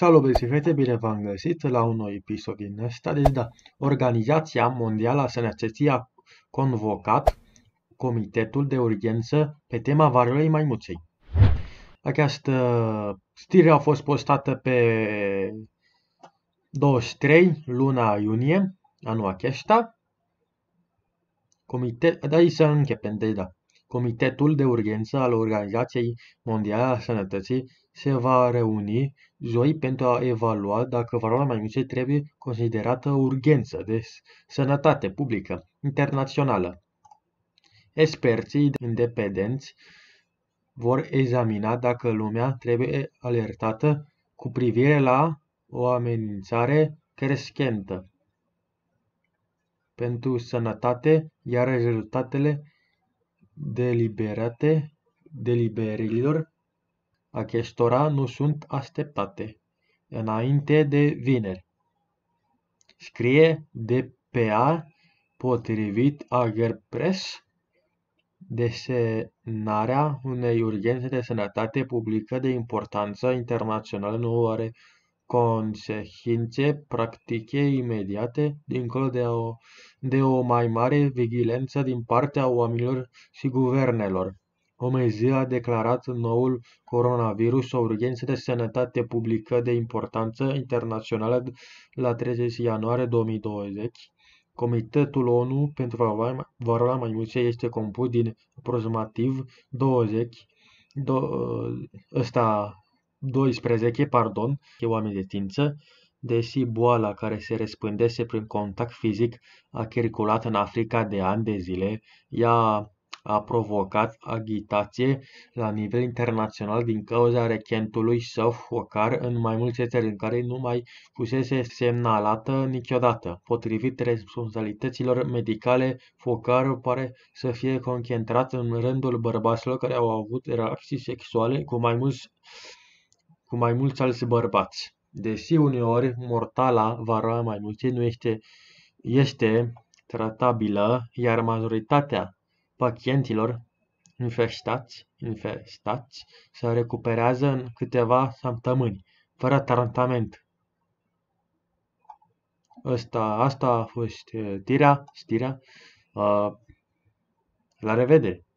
Salut, băieți și fete, bine v-am găsit la un nou episod din ăsta. Organizația Mondială a Sănătății a convocat Comitetul de Urgență pe tema variolei maimuței. Această știre a fost postată pe 23 luna iunie anul acesta. Comitetul de urgență al Organizației Mondiale a Sănătății se va reuni joi pentru a evalua dacă variolea maimuței trebuie considerată o urgență de sănătate publică internațională. Experții independenți vor examina dacă lumea trebuie alertată cu privire la o amenințare crescentă pentru sănătate, iar rezultatele deliberărilor acestora nu sunt așteptate înainte de vineri. Scrie DPA potrivit Agerpress. Desemnarea unei urgențe de sănătate publică de importanță internațională nu are consecințe practice imediate, dincolo de o mai mare vigilență din partea oamenilor și guvernelor. OMS a declarat noul coronavirus o urgență de sănătate publică de importanță internațională la 30 ianuarie 2020. Comitetul ONU pentru variolea maimuței este compus din aproximativ 12 oameni de știință, deși boala care se răspândește prin contact fizic a circulat în Africa de ani de zile, ea a provocat agitație la nivel internațional din cauza recentului său focar în mai multe țări în care nu mai fusese semnalată niciodată. Potrivit responsabilităților medicale, focarul pare să fie concentrat în rândul bărbaților care au avut relații sexuale cu mai mulți alți bărbați. Deși uneori mortala variolea maimuței nu este tratabilă, iar majoritatea pacienților infectați se recuperează în câteva săptămâni, fără tratament. Asta a fost știrea. La revedere!